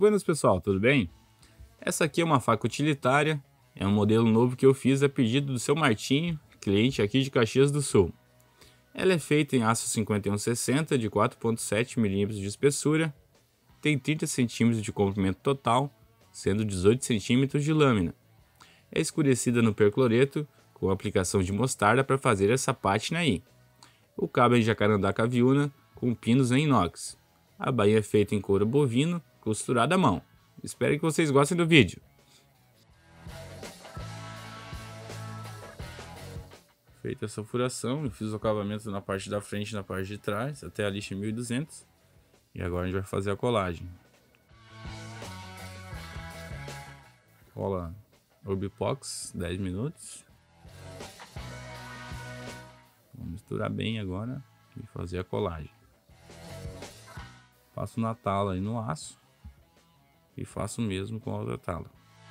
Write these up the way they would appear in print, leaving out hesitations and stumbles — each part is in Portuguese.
buenas pessoal, tudo bem? Essa aqui é uma faca utilitária, é um modelo novo que eu fiz a pedido do seu Martinho, cliente aqui de Caxias do Sul. Ela é feita em aço 5160 de 4,7 mm de espessura, tem 30 cm de comprimento total, sendo 18 cm de lâmina. É escurecida no percloreto com aplicação de mostarda para fazer essa pátina aí. O cabo é em jacarandá caviúna com pinos em inox. A bainha é feita em couro bovino, costurada à mão. Espero que vocês gostem do vídeo. Feita essa furação, eu fiz o acabamento na parte da frente e na parte de trás, até a lixa 1200. E agora a gente vai fazer a colagem. Cola Urbipox, 10 minutos. Vou misturar bem agora e fazer a colagem. Passo na tala e no aço. E faço o mesmo com a outra tala.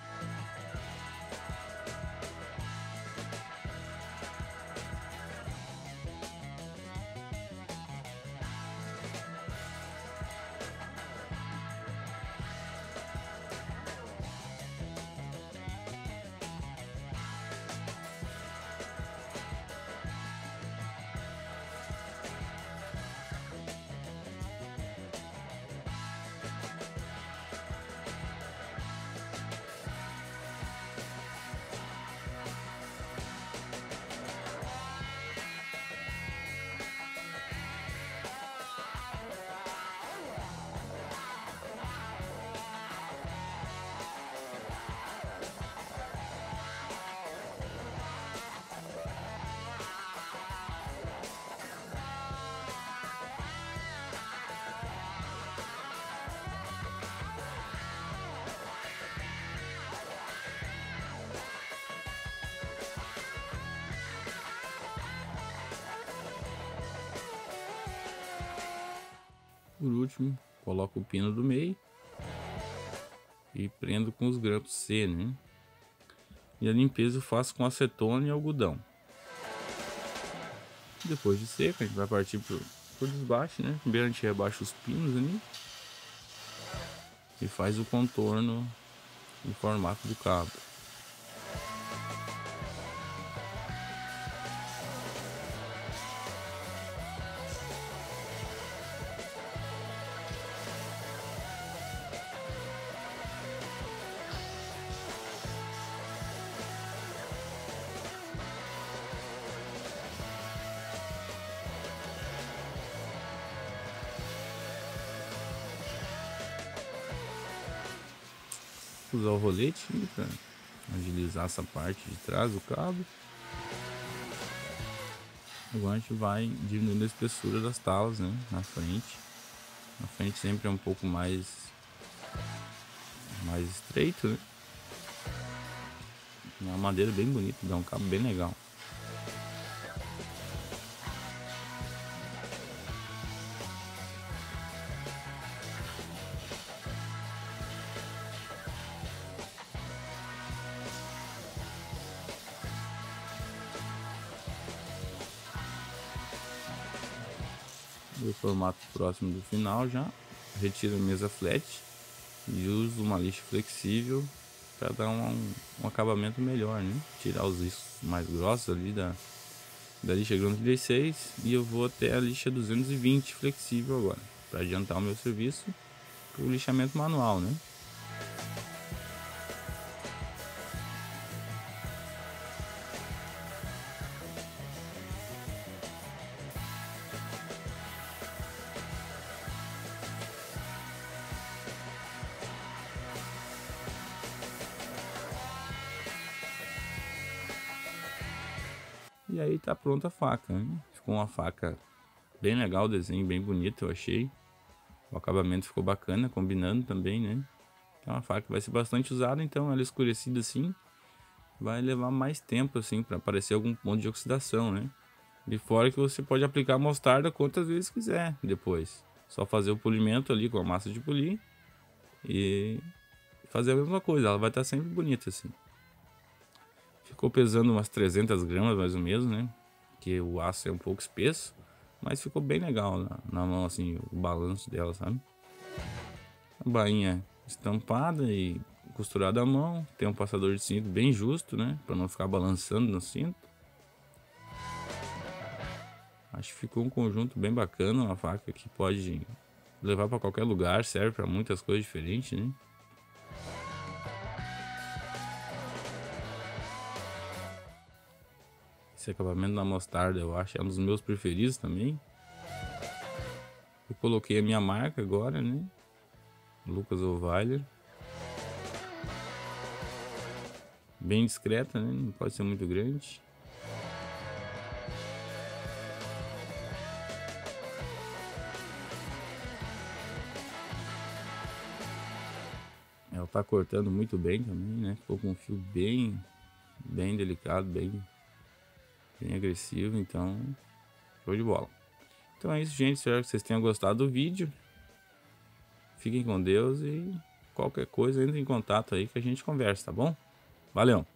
Por último, coloco o pino do meio e prendo com os grampos C, né? E a limpeza eu faço com acetona e algodão. Depois de seco, a gente vai partir por desbaixo, né? Primeiro a gente rebaixa os pinos ali e faz o contorno no formato do cabo. Usar o rolete para agilizar essa parte de trás do cabo. Agora a gente vai diminuindo a espessura das talas, né? Na frente sempre é um pouco mais estreito, né? É uma madeira bem bonita, dá um cabo bem legal. O formato próximo do final já retiro a mesa flat e uso uma lixa flexível para dar um acabamento melhor, né? Tirar os riscos mais grossos ali da lixa grão 36 e eu vou até a lixa 220 flexível agora para adiantar o meu serviço para o lixamento manual, né? E aí tá pronta a faca, né? Ficou uma faca bem legal, o desenho bem bonito, eu achei. O acabamento ficou bacana, combinando também, né? É uma faca que vai ser bastante usada, então ela escurecida assim vai levar mais tempo assim para aparecer algum ponto de oxidação, né? De fora que você pode aplicar mostarda quantas vezes quiser depois. Só fazer o polimento ali com a massa de polir e fazer a mesma coisa, ela vai estar sempre bonita assim. Ficou pesando umas 300 gramas mais ou menos, né? Que o aço é um pouco espesso, mas ficou bem legal na mão assim, o balanço dela, sabe? A bainha estampada e costurada à mão. Tem um passador de cinto bem justo, né? Para não ficar balançando no cinto. Acho que ficou um conjunto bem bacana, uma faca que pode levar para qualquer lugar, serve para muitas coisas diferentes, né? Esse acabamento na mostarda eu acho é um dos meus preferidos também. Eu coloquei a minha marca agora, né? Lucas Ovaler. Bem discreta, né? Não pode ser muito grande. Ela tá cortando muito bem também, né? Ficou com um fio bem delicado, bem agressivo, então show de bola. Então é isso, gente. Espero que vocês tenham gostado do vídeo. Fiquem com Deus e qualquer coisa entre em contato aí que a gente conversa, tá bom? Valeu!